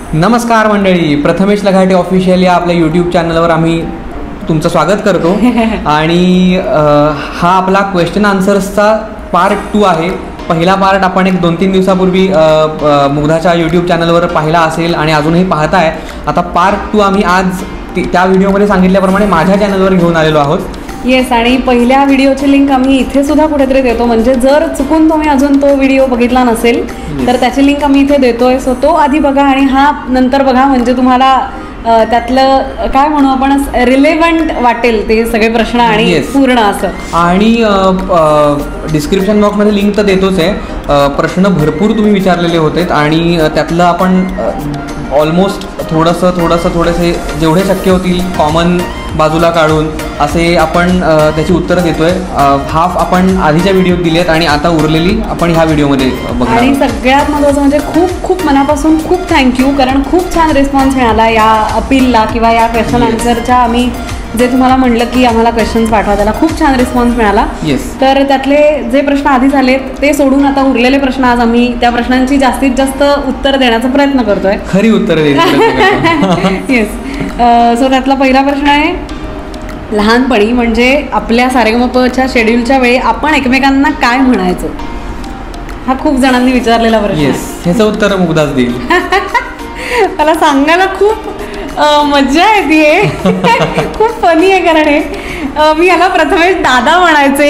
नमस्कार मंडळी, प्रथमेश लघाटे ऑफिशियल या आपल्या यूट्यूब चॅनलवर आम्ही तुमचं स्वागत करतो. आणि हा आपला क्वेश्चन आन्सर्सचा पार्ट 2 आहे. पहिला पार्ट आपण एक 2-3 दिवसापूर्वी मुग्धाच्या यूट्यूब चॅनलवर पाहिला असेल आणि अजूनही पाहताय. आता पार्ट 2 आम्ही आज त्या व्हिडिओमध्ये सांगितल्याप्रमाणे माझ्या चॅनलवर घेऊन आलेलो आहोत. येस, आणि पहिल्या व्हिडिओची लिंक आम्ही इथे सुद्धा कुठेतरी देतो, म्हणजे जर चुकून तुम्ही अजून तो व्हिडिओ बघितला नसेल तर त्याची लिंक आम्ही इथे देतोय. सो तो आधी बघा आणि हा नंतर बघा, म्हणजे तुम्हाला त्यातलं काय म्हणू आपण रिलेव्हंट वाटेल ते सगळे प्रश्न आणि पूर्ण असं. आणि डिस्क्रिप्शन बॉक्समध्ये लिंक तर देतोच आहे. प्रश्न भरपूर तुम्ही विचारलेले होते आणि त्यातलं आपण ऑलमोस्ट थोडेसे जेवढे शक्य होतील कॉमन बाजूला काढून असे आपण त्याची उत्तरं देतोय. हाफ आपण आधीच्या व्हिडिओत दिली आहेत आणि आता उरलेली आपण ह्या व्हिडिओमध्ये बघणार. आणि सगळ्यात महत्त्वाचं म्हणजे खूप खूप मनापासून खूप थँक्यू, कारण खूप छान रिस्पॉन्स मिळाला या अपीलला किंवा या क्वेश्चन आन्सरच्या. आम्ही जे तुम्हाला म्हटलं की आम्हाला क्वेश्चन्स पाठवा, त्याला खूप छान रिस्पॉन्स मिळाला. तर त्यातले जे प्रश्न आधी झालेत ते सोडून आता उरलेले प्रश्न आज आम्ही त्या प्रश्नांची जास्तीत जास्त उत्तर देण्याचा प्रयत्न करतोय. खरी उत्तर येस. सो त्यातला पहिला प्रश्न आहे, लहानपणी म्हणजे आपल्या सारेगमपच्या शेड्यूलच्या वेळी आपण एकमेकांना काय म्हणायचो? हा खूप जणांनी विचारलेला प्रश्न. ह्याचं उत्तर मुग्धाच देईल. मला सांगायला खूप मज्जा येते. खूप फनी आहे, कारण हे मी याला प्रथमेश दादा म्हणायचे.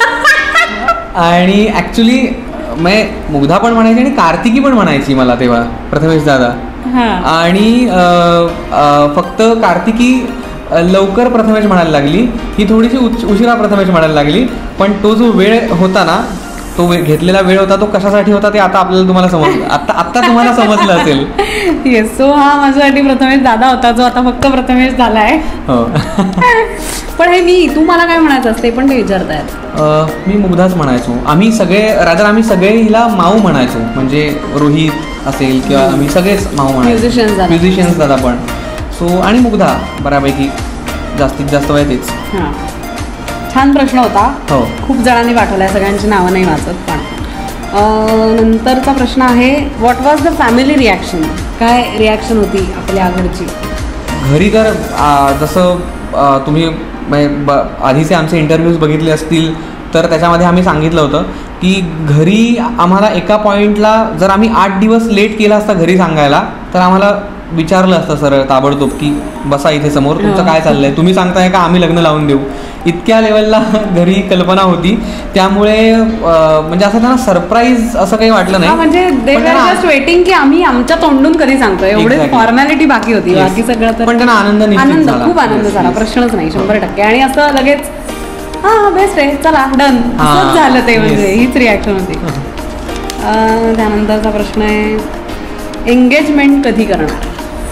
आणि ॲक्च्युली मुग्धा पण म्हणायची आणि कार्तिकी पण म्हणायची मला तेव्हा प्रथमेश दादा. आणि फक्त कार्तिकी लवकर प्रथमेश म्हणायला लागली, ही थोडीशी उशिरा प्रथमेश म्हणायला लागली. पण तो जो वेळ होता ना, तो घेतलेला वेळ होता, तो कशासाठी होता ते आता आपल्याला तुम्हाला समजलं. आता तुम्हाला समजलं असेल. येस. सो हा माझ्यासाठी प्रथमेश दादा होता, जो आता फक्त प्रथमेश झालाय. हो. पण हे तू मला काय म्हणायचं असते पण ते विचारतायत. मी मुग्धाच म्हणायचो. आम्ही सगळे हिला माऊ म्हणायचो. म्हणजे रोहित असेल किंवा आम्ही सगळेच माऊ म्हणायचो, म्युझिशियन्स दादा पण. सो आणि मुग्धा बऱ्यापैकी जास्तीत जास्त वेळ तेच. हां, छान प्रश्न होता. हो, खूप जणांनी पाठवलाय, सगळ्यांची नावं नाही वाचत. पण नंतरचा प्रश्न आहे, what was the family reaction? काय रिॲक्शन होती आपल्या घरची? घरी तर जसं तुम्ही आधीचे आमचे इंटरव्ह्यूज बघितले असतील तर त्याच्यामध्ये आम्ही सांगितलं होतं की घरी आम्हाला एका पॉईंटला जर आम्ही 8 दिवस लेट केला असता घरी सांगायला, तर आम्हाला विचारलं असतं सरळ ताबडतोब की बसा इथे समोर, तुमचं काय चाललंय, तुम्ही सांगताय का आम्ही लग्न लावून देऊ. इतक्या लेवलला घरी कल्पना होती. त्यामुळे म्हणजे असं त्यांना सरप्राईज असं काही वाटलं नाही. म्हणजे जस्ट वेटिंग की आम्ही आमच्या तोंडून कधी सांगतोय, एवढे फॉर्मॅलिटी बाकी होती. बाकी सगळं तर पण त्यांना आनंद खूप आनंद झाला, प्रश्नच नाही, 100%. आणि असं लगेच हा बेस्ट आहे, चला डन, असंच झालं ते. म्हणजे हीच रिॲक्शन होती. त्यानंतरचा प्रश्न आहे, एंगेजमेंट कधी करणार?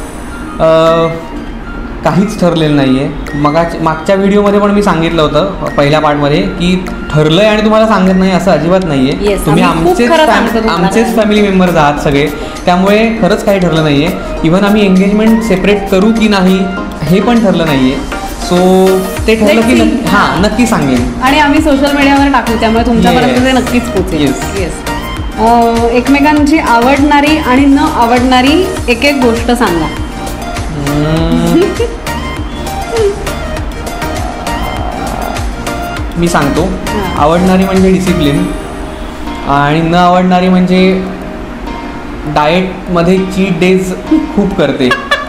काहीच ठरलेलं नाही आहे. मागच्या व्हिडिओमध्ये पण मी सांगितलं होतं पहिल्या पार्टमध्ये की ठरलंय आणि तुम्हाला सांगत नाही असं अजिबात नाही आहे. तुम्ही आमचेच फॅमिली मेंबर्स आहात सगळे, त्यामुळे खरंच काही ठरलं नाही आहे. इव्हन आम्ही एंगेजमेंट सेपरेट करू की नाही हे पण ठरलं नाही आहे. सो ते ठरलं की नक्की सांगेन आणि आम्ही सोशल मीडियावर टाकू, त्यामुळे तुमच्यापर्यंत ते नक्कीच पोहोचेल. येस. एकमेकांची आवडणारी आणि न आवडणारी एक गोष्ट सांगा. मी सांगतो. आवडणारी म्हणजे डिसिप्लिन आणि न आवडणारी म्हणजे डाएटमध्ये चीट डेज खूप करते.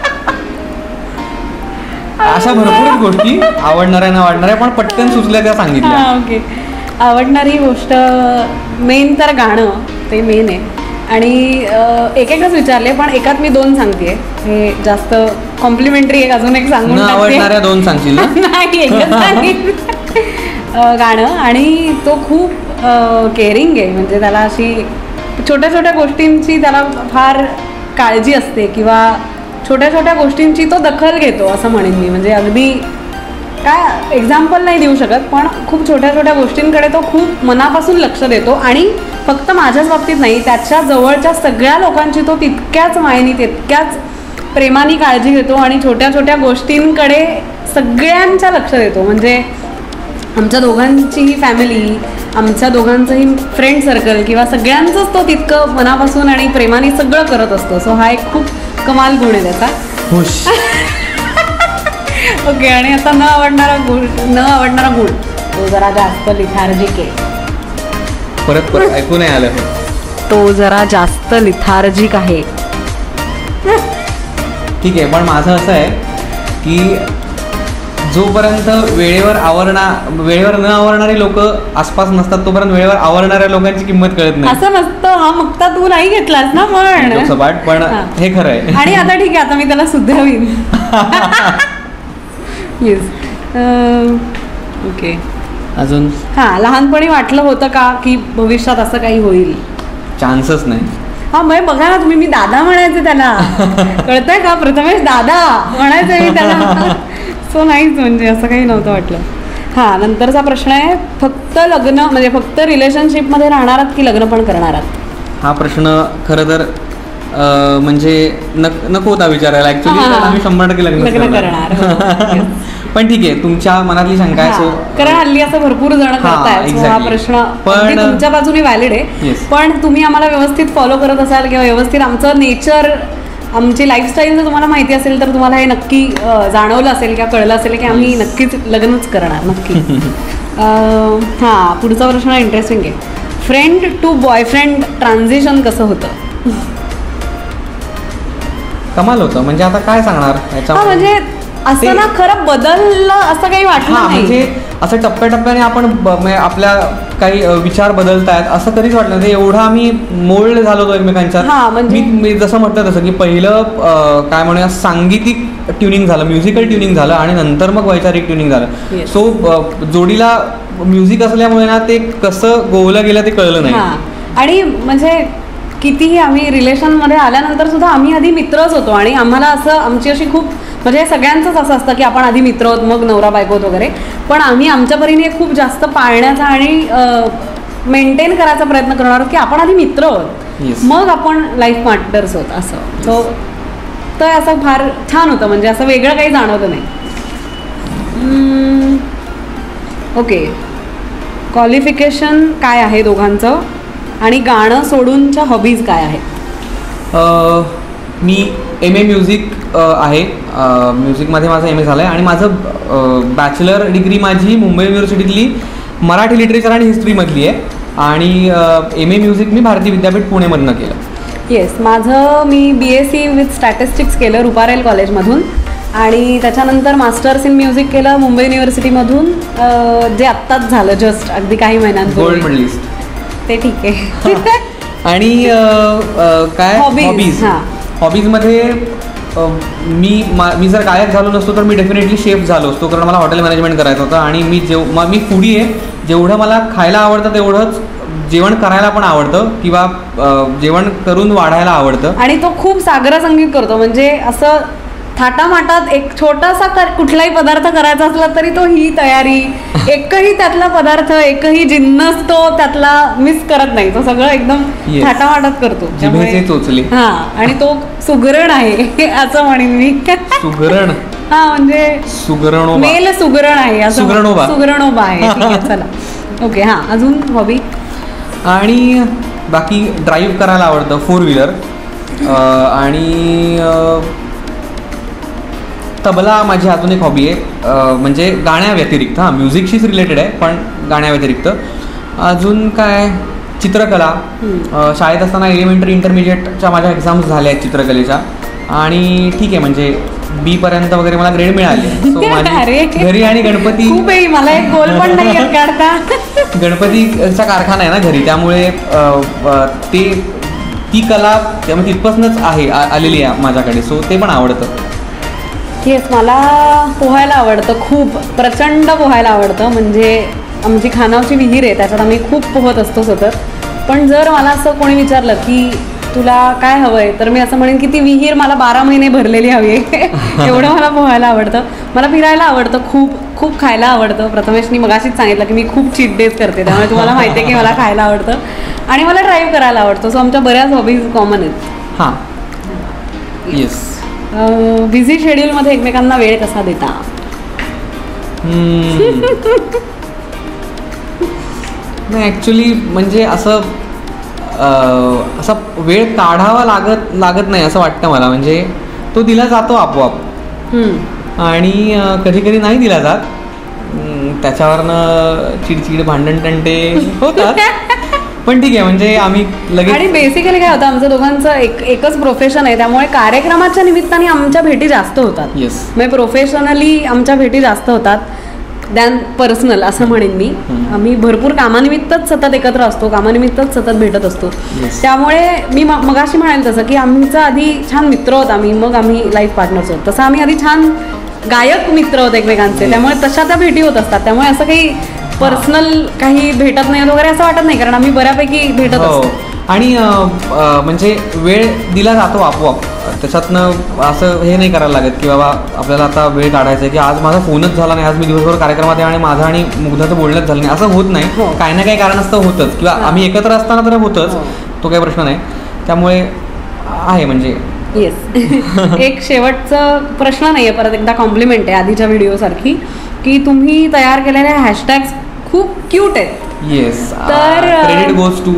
अशा भरपूर गोष्टी आवडणाऱ्या न आवडणाऱ्या पण पटकन सुचल्या त्या सांगितल्या. ओके. आवडणारी गोष्ट मेन तर गाणं, ते मेन आहे. आणि एकच विचारले पण एकात मी 2 सांगते. हे जास्त कॉम्प्लिमेंटरी एक अजून एक सांगून आवडणाऱ्या 2 सांगशील? नाही, एकच सांगेन. गाणं. आणि तो खूप केअरिंग आहे, म्हणजे त्याला अशी छोट्या छोट्या गोष्टींची त्याला फार काळजी असते किंवा छोट्या छोट्या गोष्टींची तो दखल घेतो असं म्हणेन मी. म्हणजे अगदी काय एक्झाम्पल नाही देऊ शकत, पण खूप छोट्या छोट्या गोष्टींकडे तो खूप मनापासून लक्ष देतो. आणि फक्त माझ्याच बाबतीत नाही, त्याच्या जवळच्या सगळ्या लोकांची तो तितक्याच मायेने तितक्याच प्रेमाने काळजी घेतो आणि छोट्या छोट्या गोष्टींकडे सगळ्यांच्या लक्ष देतो. म्हणजे आमच्या दोघांचीही फॅमिली, आमच्या दोघांचंही फ्रेंड सर्कल किंवा सगळ्यांचंच तो तितकं मनापासून आणि प्रेमाने सगळं करत असतो. सो हा एक खूप कमाल गुण आहे त्याचा. खुश. ओके. आणि आता न आवडणारा गुण तो जरा जास्त लिथार्जिक आहे. परत ऐकू नाही आलं. तो जरा जास्त लिथार्जिक आहे. ठीक आहे, पण माझं असं आहे की जोपर्यंत वेळेवर न आवरणारी लोक आसपास नसतात तोपर्यंत वेळेवर आवरणाऱ्या लोकांची किंमत कळत नाही. असं नसतं. हा मक्ता तू नाही घेतलास ना. पण हे खरं आहे. आणि आता ठीक आहे, आता मी त्याला सुधरवीन. येस. ओके. अजून लहानपणी वाटलं होतं का की भविष्यात असं काही होईल? चान्सच नाही. म्हणजे बघा ना तुम्ही, मी दादा म्हणायचे त्याला. कळतंय का? प्रथमेश दादा म्हणायचे मी त्याला. सो नाहीच, म्हणजे असं काही नव्हतं वाटलं. नंतरचा प्रश्न आहे, फक्त लग्न म्हणजे फक्त रिलेशनशिपमध्ये राहणार आहात की लग्न पण करणार आहात? हा प्रश्न खरं तर म्हणजे नको होता विचारायला ऍक्च्युली. आम्ही 100% लग्न करणार. पण ठीक आहे, तुमच्या मनातली शंका आहे. सो कारण हल्ली असं भरपूर जण करतायत. हा प्रश्न पण तुमच्या बाजूने व्हॅलिड आहे. पण तुम्ही आम्हाला व्यवस्थित फॉलो करत असाल किंवा व्यवस्थित आमचं नेचर, आमची लाईफस्टाईल जर तुम्हाला माहिती असेल तर तुम्हाला हे नक्की जाणवलं असेल किंवा कळलं असेल की आम्ही नक्कीच लग्नच करणार. नक्की. पुढचा प्रश्न इंटरेस्टिंग आहे. फ्रेंड टू बॉयफ्रेंड ट्रान्झिशन कसं होतं? कमाल होतं. म्हणजे आता काय सांगणार ह्याच्या. म्हणजे असं ना, खरं बदललं असं काही वाटलं नाही. म्हणजे असं टप्प्याटप्प्याने आपण आपल्या काही विचार बदलतायत असं कधीच वाटलं नाही. एवढं आम्ही मोल्ड झालो होतो एकमेकांच्या. मी जसं म्हटलं तसं की पहिलं काय म्हणूया सांगीतिक ट्युनिंग झालं, म्युझिकल ट्युनिंग झालं आणि नंतर मग वैचारिक ट्युनिंग झालं. सो जोडीला म्युझिक असल्यामुळे ना ते कसं गोवलं गेलं ते कळलं नाही. आणि म्हणजे कितीही आम्ही रिलेशनमध्ये आल्यानंतर सुद्धा आम्ही आधी मित्रच होतो. आणि आम्हाला असं आमची अशी खूप म्हणजे सगळ्यांचंच असं असतं की आपण आधी मित्र आहोत मग नवरा बायकोत वगैरे. पण आम्ही आमच्या परीने खूप जास्त पाळण्याचा आणि मेंटेन करायचा प्रयत्न करणार आहोत की आपण आधी मित्र आहोत मग आपण लाईफ पार्टनर्स होत असं. तर असं फार छान होतं. म्हणजे असं वेगळं काही जाणवलं नाही. ओके. क्वालिफिकेशन काय आहे दोघांचं? आणि गाणं सोडूनच्या हॉबीज काय आहेत? मी MA म्युझिक आहे. म्युझिकमध्ये माझं MA झालं आहे आणि माझं बॅचलर डिग्री माझी मुंबई युनिव्हर्सिटीतली मराठी लिटरेचर आणि हिस्ट्रीमधली आहे. आणि MA म्युझिक मी भारतीय विद्यापीठ पुणेमधनं केलं. येस. मी BSc विथ स्टॅटिस्टिक्स केलं रुपारेल कॉलेजमधून. आणि त्याच्यानंतर मास्टर्स इन म्युझिक केलं मुंबई युनिव्हर्सिटीमधून, जे आत्ताच झालं जस्ट अगदी काही महिन्यांपूर्वी. Gold medalist. ते ठीक आहे. आणि काय हॉबीजमध्ये मी जर गायक झालो नसतो तर मी डेफिनेटली शेफ झालो असतो, कारण मला हॉटेल मॅनेजमेंट करायचं होतं. आणि मी फूडी आहे. जेवढं मला खायला आवडतं तेवढंच जेवण करायला पण आवडतं किंवा जेवण करून वाढायला आवडतं. आणि तो खूप सागर संगीत करतो. म्हणजे असं थाटामाटात एक छोटासा कुठलाही पदार्थ करायचा असला तरी तो ही तयारी, एकही त्यातला पदार्थ, एकही जिन्नस तो त्यातला मिस करत नाही. तो सगळं एकदम थाटामाटात करतो. चोचले. आणि तो सुगरण आहे असं म्हणेन मी. सुगरण. म्हणजे सुगरणोबा. मेल सुगरण आहे असं. सुगरणोबा आहे. चला. ओके. अजून हॉबी? आणि बाकी ड्राईव्ह करायला आवडतं 4 व्हीलर. आणि तबला माझी अजून एक हॉबी आहे. म्हणजे गाण्याव्यतिरिक्त. म्युझिकशीच रिलेटेड आहे पण गाण्याव्यतिरिक्त. अजून काय, चित्रकला. शाळेत असताना एलिमेंटरी इंटरमिजिएटच्या माझ्या एक्झाम्स झाल्या आहेत चित्रकलेच्या. आणि ठीक आहे, म्हणजे B पर्यंत वगैरे मला ग्रेड मिळाले. सो माझी घरी आणि गणपती, मला एक गोल पण नाही काढता. गणपतीचा कारखाना आहे ना घरी, त्यामुळे ती कला त्यामुळे तिथपासूनच आलेली आहे माझ्याकडे. सो ते पण आवडतं. येस. मला पोहायला आवडतं, खूप प्रचंड पोहायला आवडतं. म्हणजे आमची खानावची विहीर आहे, त्याच्यात आम्ही खूप पोहत असतो सतत. पण जर मला असं कोणी विचारलं की तुला काय हवं आहे, तर मी असं म्हणेन की ती विहीर मला 12 महिने भरलेली हवी आहे. एवढं मला पोहायला आवडतं. मला फिरायला आवडतं, खूप खायला आवडतं. प्रथमेशनी मगाशीच सांगितलं की मी खूप चीट डेज करते, त्यामुळे तुम्हाला माहिती आहे की मला खायला आवडतं. आणि मला ड्राईव्ह करायला आवडतं. सो आमच्या बऱ्याच हॉबीज कॉमन आहेत. येस. बिझी शेड्यूलमध्ये एकमेकांना वेळ कसा देता? नाही ॲक्च्युली म्हणजे असं असा वेळ काढावा लागत नाही असं वाटतं मला. म्हणजे तो दिला जातो आपोआप आणि कधी कधी नाही दिला जात. त्याच्यावरनं चिडचिड भांडण तंटे होतात. पण ठीक आहे, म्हणजे आम्ही लगेच. आणि बेसिकली काय होतं, आमचं दोघांचं एकच प्रोफेशन आहे, त्यामुळे कार्यक्रमाच्या निमित्ताने आमच्या भेटी जास्त होतात. म्हणजे प्रोफेशनली आमच्या भेटी जास्त होतात दॅन पर्सनल असं म्हणेन मी. आम्ही भरपूर कामानिमित्तच सतत एकत्र असतो, कामानिमित्तच सतत भेटत असतो. त्यामुळे मी मगाशी म्हणाल तसं की आमचा आधी छान मित्र होत आम्ही, मग आम्ही लाईफ पार्टनर्स होत. तसं आम्ही आधी छान गायक मित्र होत एकमेकांचे, त्यामुळे तशा त्या भेटी होत असतात. त्यामुळे असं काही पर्सनल काही भेटत नाही वगैरे असं वाटत नाही, कारण आम्ही बऱ्यापैकी भेटत असतो. आणि म्हणजे वेळ दिला जातो आपोआप. त्याच्यातनं असं हे नाही करायला लागत की बाबा आपल्याला आता वेळ काढायचा आहे, की आज माझा फोनच झाला नाही, आज मी दिवसभर कार्यक्रमात आहे आणि माझं आणि मुग्धाचं बोलणंच झालं नाही, असं होत नाही. काही ना काही कारणास्तव होतंच, किंवा आम्ही एकत्र असताना तर होतंच, तो काही प्रश्न नाही. त्यामुळे आहे म्हणजे येस. एक शेवटचा प्रश्न नाही आहे, परत एकदा कॉम्प्लिमेंट आहे आधीच्या व्हिडिओसारखी, की तुम्ही तयार केलेल्या हॅशटॅग्स खूप क्यूट आहेत. येस, तर क्रेडिट गोज टू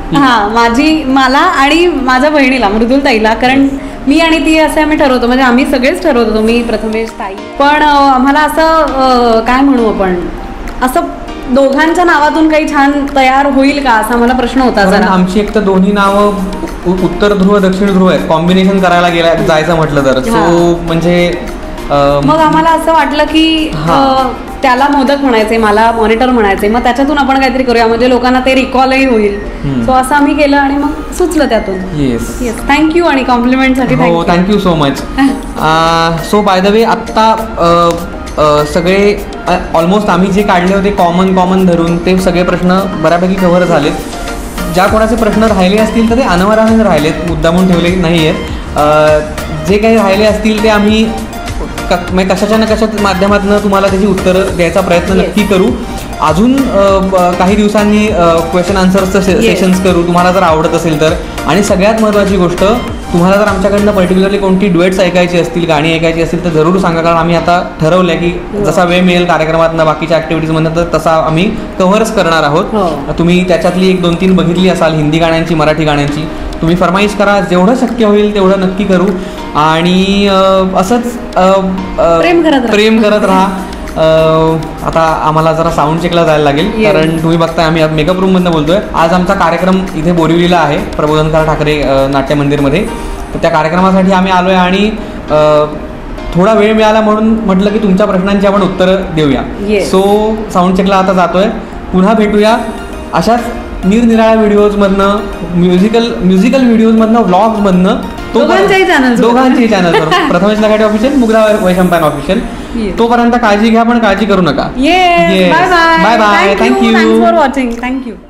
मला आणि माझ्या बहिणीला मृदुलताईला, कारण मी आणि ती असं आम्ही ठरवतो, म्हणजे आम्ही सगळेच ठरवत होतो, मी प्रथमेश ताई, पण आम्हाला असं काय म्हणू आपण, असं दोघांच्या नावातून काही छान तयार होईल का असा मला प्रश्न होता. जरा आमची एक तर दोन्ही नावं उत्तर ध्रुव दक्षिण ध्रुव आहेत, कॉम्बिनेशन करायला जायचं म्हटलं तर. सो म्हणजे मग आम्हाला असं वाटलं की त्याला मोदक म्हणायचे, मला मॉनिटर म्हणायचे, मग त्याच्यातून आपण काहीतरी करूया, म्हणजे लोकांना ते रिकॉलही होईल. सो असं आम्ही केलं आणि मग सुचलं त्यातून. येस, थँक्यू आणि कॉम्प्लिमेंटसाठी thank you so much. So by the way आत्ता सगळे ऑलमोस्ट आम्ही जे काढले होते कॉमन धरून ते सगळे प्रश्न बऱ्यापैकी कव्हर झालेत. ज्या कोणाचे प्रश्न राहिले असतील तर ते अनवराने राहिलेत, मुद्दामून ठेवले नाही आहेत. जे काही राहिले असतील ते आम्ही कशाच्या ना कशा माध्यमातून तुम्हाला त्याची उत्तरं द्यायचा प्रयत्न नक्की करू. अजून काही दिवसांनी क्वेश्चन आन्सर्सचं सेशन्स करू, तुम्हाला जर आवडत असेल तर. आणि सगळ्यात महत्त्वाची गोष्ट, तुम्हाला जर आमच्याकडनं पर्टिक्युलरली कोणती ड्युएट्स ऐकायची असतील, गाणी ऐकायची असतील तर जरूर सांगा, कारण आम्ही आता ठरवलं आहे की जसा वेळ मिळेल कार्यक्रमातनं बाकीच्या ॲक्टिव्हिटीजमधनं तर तसा आम्ही कव्हर्स करणार आहोत. तुम्ही त्याच्यातली 1-2-3 बघितली असाल, हिंदी गाण्यांची, मराठी गाण्यांची. तुम्ही फरमाईश करा, जेवढं शक्य होईल तेवढं नक्की करू. आणि असंच प्रेम करत राहा. आता आम्हाला जरा साऊंड चेकला जायला लागेल, कारण तुम्ही बघताय आम्ही मेकअप रूममधनं बोलतोय. आज आमचा कार्यक्रम इथे बोरिवलीला आहे, प्रबोधनकार ठाकरे नाट्य मंदिरमध्ये. तर त्या कार्यक्रमासाठी आम्ही आलो आहे आणि थोडा वेळ मिळाला म्हणून म्हटलं की तुमच्या प्रश्नांची आपण उत्तरं देऊया. सो साऊंड चेकला आता जातोय. पुन्हा भेटूया अशाच निरनिराळ्या व्हिडिओजमधनं, म्युझिकल व्हिडिओजमधनं, व्लॉग्समधनं, दोघांच्याही चॅनलवर, प्रथमेश लघाटे ऑफिशियल, मुग्धा वैशंपायन ऑफिशियल. तोपर्यंत काळजी घ्या, पण काळजी करू नका. Bye bye. Thank you for watching. Thank you.